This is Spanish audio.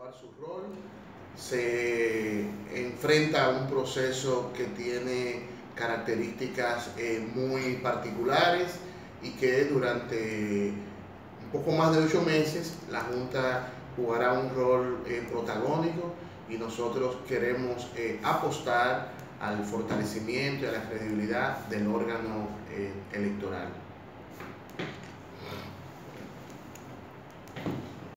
jugar su rol, se enfrenta a un proceso que tiene características muy particulares y que durante un poco más de 8 meses la Junta jugará un rol protagónico y nosotros queremos apostar al fortalecimiento y a la credibilidad del órgano electoral.